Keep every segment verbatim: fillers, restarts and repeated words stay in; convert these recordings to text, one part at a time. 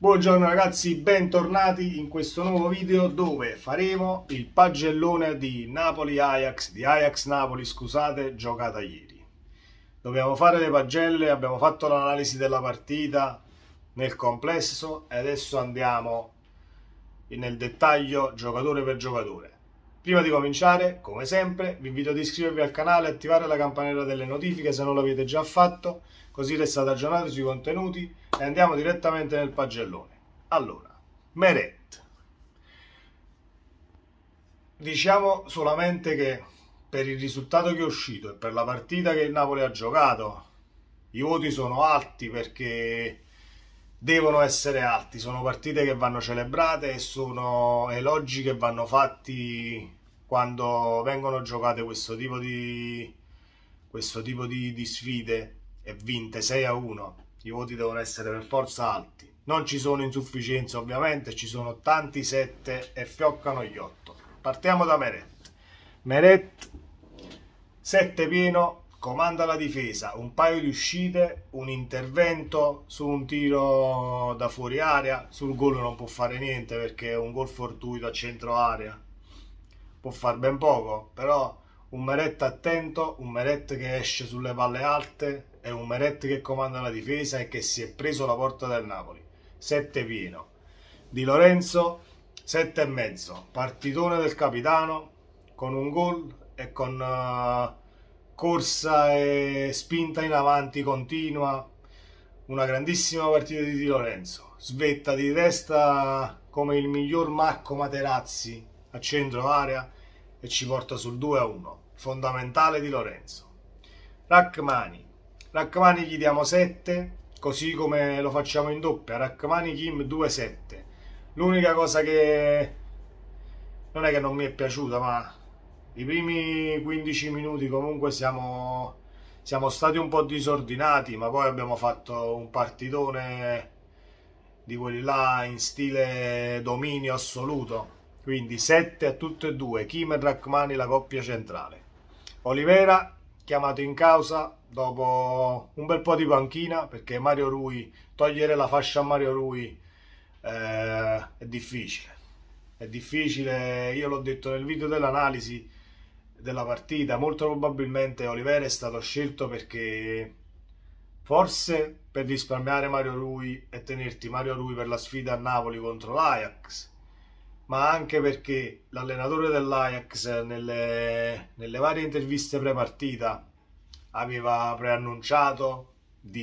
Buongiorno ragazzi, bentornati in questo nuovo video dove faremo il pagellone di Napoli-Ajax, di Ajax-Napoli, scusate, giocata ieri. Dobbiamo fare le pagelle, abbiamo fatto l'analisi della partita nel complesso e adesso andiamo nel dettaglio giocatore per giocatore. Prima di cominciare, come sempre, vi invito ad iscrivervi al canale e attivare la campanella delle notifiche se non l'avete già fatto, così restate aggiornati sui contenuti e andiamo direttamente nel pagellone. Allora, Meret. Diciamo solamente che per il risultato che è uscito e per la partita che il Napoli ha giocato, i voti sono alti perché devono essere alti. Sono partite che vanno celebrate e sono elogi che vanno fatti quando vengono giocate questo tipo di, questo tipo di, di sfide e vinte sei a uno. I voti devono essere per forza alti. Non ci sono insufficienze ovviamente, ci sono tanti sette e fioccano gli otto. Partiamo da Meret. Meret, sette pieno, comanda la difesa, un paio di uscite, un intervento su un tiro da fuori area. Sul gol non può fare niente perché è un gol fortuito a centro area. Può far ben poco, però un Meret attento, un Meret che esce sulle palle alte, è un Meret che comanda la difesa e che si è preso la porta del Napoli. sette pieno. Di Lorenzo, sette e mezzo. Partitone del capitano con un gol e con uh, corsa e spinta in avanti continua. Una grandissima partita di Di Lorenzo. Svetta di testa come il miglior Marco Materazzi a centro area e ci porta sul due a uno. Fondamentale Di Lorenzo. Rachmani. Rachmani gli diamo sette, così come lo facciamo in doppia. Rachmani Kim due sette. L'unica cosa che non è che non mi è piaciuta, ma i primi quindici minuti comunque siamo, siamo stati un po' disordinati, ma poi abbiamo fatto un partitone di quelli là in stile dominio assoluto. Quindi sette a tutte e due, Kim e Rachmani la coppia centrale. Olivera chiamato in causa dopo un bel po' di panchina, perché Mario Rui, togliere la fascia a Mario Rui eh, è difficile. È difficile, io l'ho detto nel video dell'analisi della partita, molto probabilmente Olivera è stato scelto perché forse per risparmiare Mario Rui e tenerti Mario Rui per la sfida a Napoli contro l'Ajax, ma anche perché l'allenatore dell'Ajax nelle, nelle varie interviste pre-partita aveva preannunciato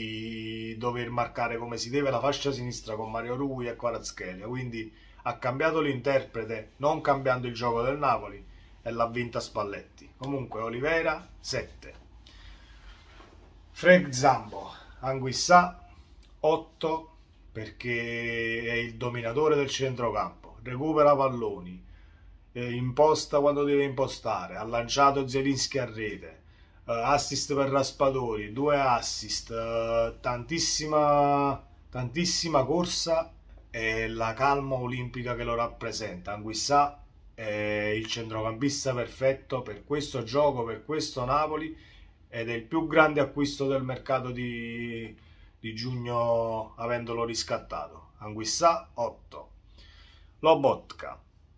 di dover marcare come si deve la fascia sinistra con Mario Rui e Kvaratskhelia, quindi ha cambiato l'interprete non cambiando il gioco del Napoli e l'ha vinta Spalletti. Comunque Olivera sette. Frank Zambo, Anguissà otto perché è il dominatore del centrocampo, recupera palloni, eh, imposta quando deve impostare, ha lanciato Zielinski a rete, eh, assist per Raspadori, due assist, eh, tantissima, tantissima corsa e la calma olimpica che lo rappresenta. Anguissà è il centrocampista perfetto per questo gioco, per questo Napoli, ed è il più grande acquisto del mercato di, di giugno avendolo riscattato. Anguissà otto. Lobotka.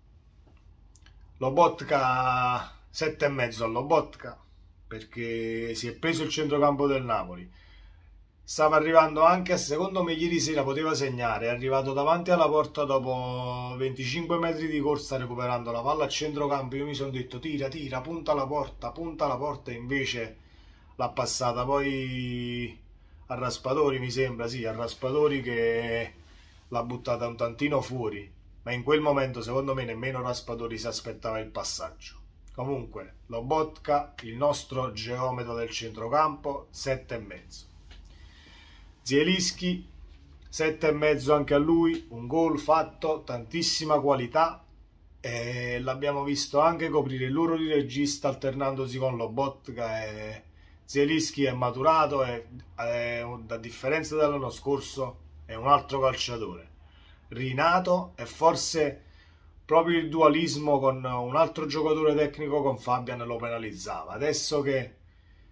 Lobotka sette e mezzo a Lobotka perché si è preso il centrocampo del Napoli. Stava arrivando anche, secondo me ieri sera poteva segnare, è arrivato davanti alla porta dopo venticinque metri di corsa recuperando la palla a centrocampo. Io mi sono detto tira, tira, punta alla porta, punta alla porta, e invece l'ha passata poi a Raspadori, mi sembra, sì, a Raspadori che l'ha buttata un tantino fuori, ma in quel momento secondo me nemmeno Raspadori si aspettava il passaggio. Comunque Lobotka, il nostro geometra del centrocampo, sette e mezzo. Zielinski sette e mezzo anche a lui, un gol fatto, tantissima qualità, e l'abbiamo visto anche coprire il loro di regista alternandosi con Lobotka. E Zielinski è maturato e, è, a differenza dell'anno scorso, è un altro calciatore rinato, e forse proprio il dualismo con un altro giocatore tecnico, con Fabian, lo penalizzava. Adesso che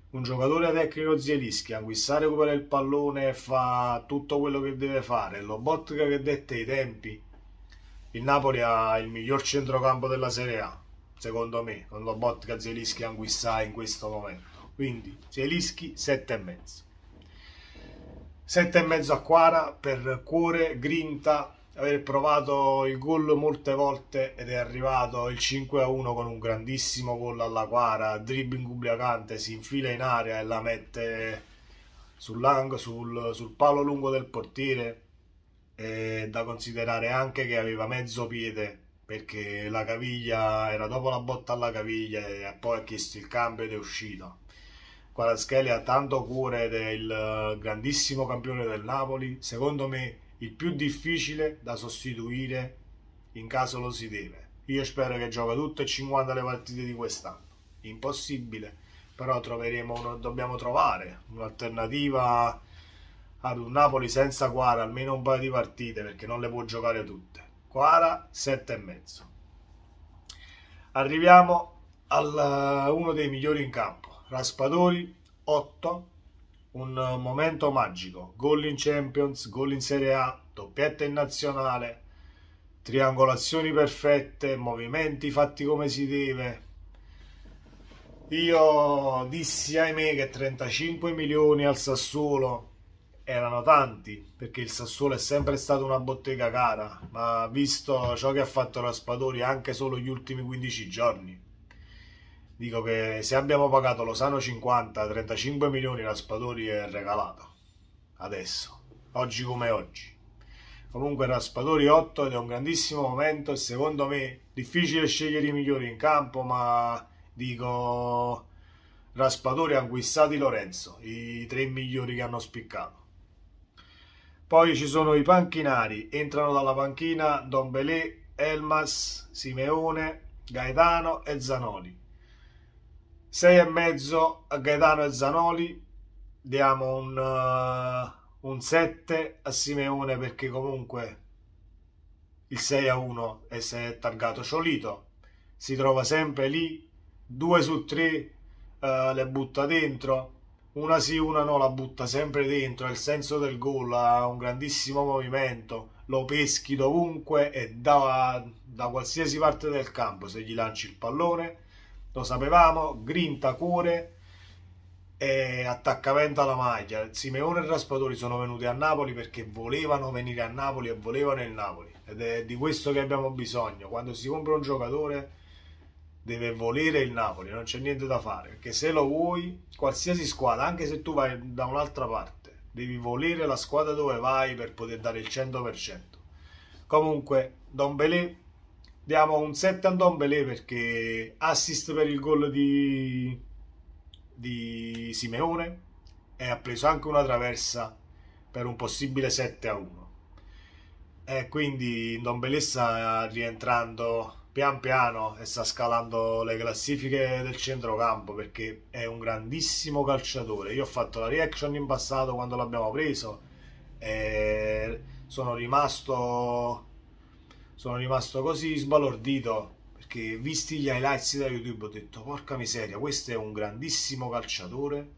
un giocatore tecnico Zielinski, Anguissa recupera il pallone e fa tutto quello che deve fare, Lobotka che detta i tempi, il Napoli ha il miglior centrocampo della Serie A, secondo me, con Lobotka, Zielinski e Anguissa in questo momento. Quindi Zielinski sette e mezzo. sette e mezzo a Quara per cuore, grinta, aver provato il gol molte volte ed è arrivato il cinque a uno con un grandissimo gol alla Quara, dribbling ubriacante, si infila in area e la mette sul, sul palo lungo del portiere. È da considerare anche che aveva mezzo piede perché la caviglia era dopo la botta alla caviglia e poi ha chiesto il cambio ed è uscito. Kvaratskhelia ha tanto cuore ed è il grandissimo campione del Napoli, secondo me il più difficile da sostituire in caso lo si deve. Io spero che gioca tutte e cinquanta le partite di quest'anno, impossibile, però troveremo uno, dobbiamo trovare un'alternativa ad un Napoli senza Quara, almeno un paio di partite perché non le può giocare tutte. Quara sette e mezzo. Arriviamo a uno dei migliori in campo, Raspadori otto, un momento magico, gol in Champions, gol in Serie A, doppietta in nazionale, triangolazioni perfette, movimenti fatti come si deve. Io dissi ahimè che trentacinque milioni al Sassuolo erano tanti, perché il Sassuolo è sempre stato una bottega cara, ma visto ciò che ha fatto Raspadori anche solo gli ultimi quindici giorni, dico che se abbiamo pagato Lozano cinquanta, trentacinque milioni Raspadori è regalato, adesso, oggi come oggi. Comunque Raspadori otto ed è un grandissimo momento e secondo me difficile scegliere i migliori in campo, ma dico Raspadori, Anguissa, Di Lorenzo, i tre migliori che hanno spiccato. Poi ci sono i panchinari, entrano dalla panchina Dombele, Elmas, Simeone, Gaetano e Zanoli. sei e mezzo a Gaetano e Zanoli, diamo un, uh, un sette a Simeone perché comunque il sei a uno e si è targato Ciolito, si trova sempre lì, due su tre uh, le butta dentro, una sì, una no, la butta sempre dentro, è il senso del gol, ha un grandissimo movimento, lo peschi dovunque e da, da qualsiasi parte del campo se gli lanci il pallone, lo sapevamo, grinta, cuore e attaccamento alla maglia. Simeone e Raspadori sono venuti a Napoli perché volevano venire a Napoli e volevano il Napoli ed è di questo che abbiamo bisogno. Quando si compra un giocatore deve volere il Napoli, non c'è niente da fare, perché se lo vuoi, qualsiasi squadra, anche se tu vai da un'altra parte, devi volere la squadra dove vai per poter dare il cento per cento. Comunque Dombele, diamo un sette a Dombele perché assist per il gol di, di Simeone e ha preso anche una traversa per un possibile sette a uno. E quindi Dombele sta rientrando pian piano e sta scalando le classifiche del centrocampo perché è un grandissimo calciatore. Io ho fatto la reaction in passato quando l'abbiamo preso e sono rimasto sono rimasto così sbalordito perché visti gli highlights da YouTube ho detto porca miseria, questo è un grandissimo calciatore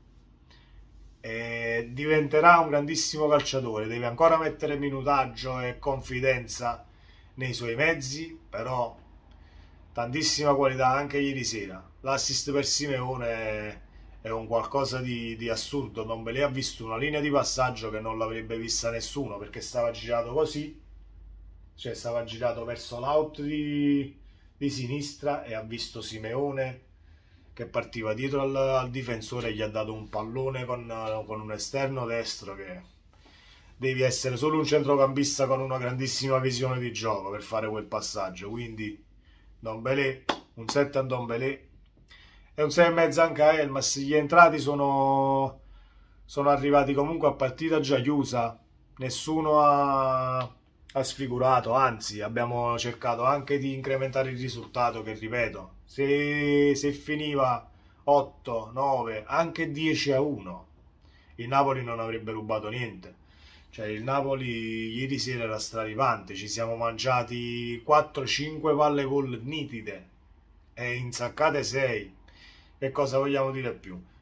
e diventerà un grandissimo calciatore, deve ancora mettere minutaggio e confidenza nei suoi mezzi, però tantissima qualità anche ieri sera. L'assist per Simeone è un qualcosa di, di assurdo. Dombele ha visto una linea di passaggio che non l'avrebbe vista nessuno perché stava girato così, cioè stava girato verso l'out di, di sinistra e ha visto Simeone che partiva dietro al, al difensore e gli ha dato un pallone con, con un esterno destro che devi essere solo un centrocampista con una grandissima visione di gioco per fare quel passaggio. Quindi Dombele, un sette a Dombele e un sei e mezzo anche a Elmas. Gli entrati sono, sono arrivati comunque a partita già chiusa, nessuno ha, ha sfigurato, anzi abbiamo cercato anche di incrementare il risultato che ripeto, se, se finiva otto, nove, anche dieci a uno il Napoli non avrebbe rubato niente. Cioè il Napoli ieri sera era straripante, ci siamo mangiati quattro cinque palle gol nitide e insaccate sei. Che cosa vogliamo dire più?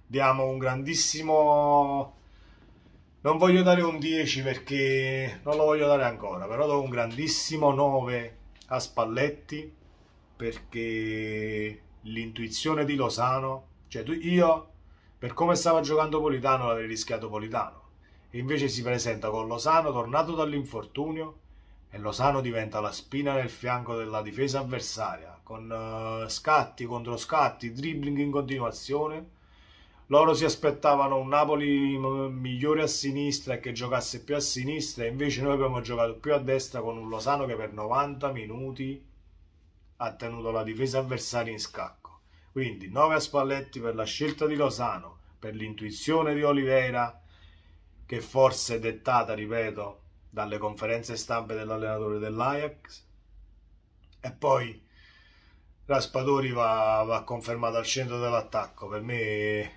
diamo un grandissimo... Non voglio dare un dieci perché non lo voglio dare ancora, però do un grandissimo nove a Spalletti, perché l'intuizione di Lozano, cioè tu, io per come stava giocando Politano l'avrei rischiato Politano, e invece si presenta con Lozano tornato dall'infortunio e Lozano diventa la spina nel fianco della difesa avversaria, con uh, scatti contro scatti, dribbling in continuazione. Loro si aspettavano un Napoli migliore a sinistra e che giocasse più a sinistra, e invece noi abbiamo giocato più a destra con un Lozano che per novanta minuti ha tenuto la difesa avversaria in scacco. Quindi nove a Spalletti per la scelta di Lozano, per l'intuizione di Oliveira, che forse è dettata, ripeto, dalle conferenze stampe dell'allenatore dell'Ajax, e poi Raspadori va, va confermato al centro dell'attacco. Per me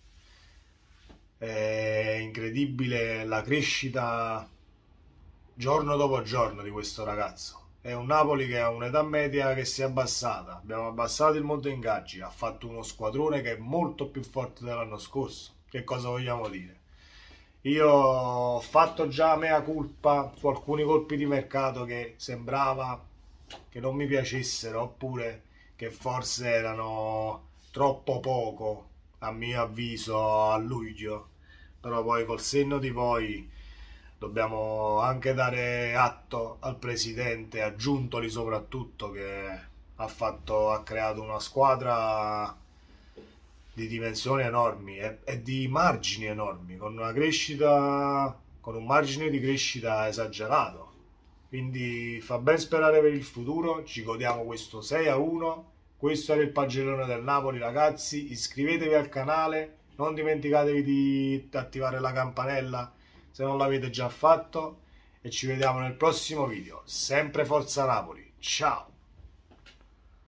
è incredibile la crescita giorno dopo giorno di questo ragazzo. È un Napoli che ha un'età media che si è abbassata, abbiamo abbassato il monte ingaggi, ha fatto uno squadrone che è molto più forte dell'anno scorso. Che cosa vogliamo dire? Io ho fatto già mea culpa su alcuni colpi di mercato che sembrava che non mi piacessero, oppure che forse erano troppo poco a mio avviso a luglio, però poi col senno di poi dobbiamo anche dare atto al presidente, a Giuntoli soprattutto, che ha fatto, ha creato una squadra di dimensioni enormi e, e di margini enormi, con una crescita, con un margine di crescita esagerato. Quindi fa ben sperare per il futuro, ci godiamo questo sei a uno. Questo era il pagellone del Napoli, ragazzi. Iscrivetevi al canale, non dimenticatevi di attivare la campanella se non l'avete già fatto, e ci vediamo nel prossimo video. Sempre Forza Napoli, ciao!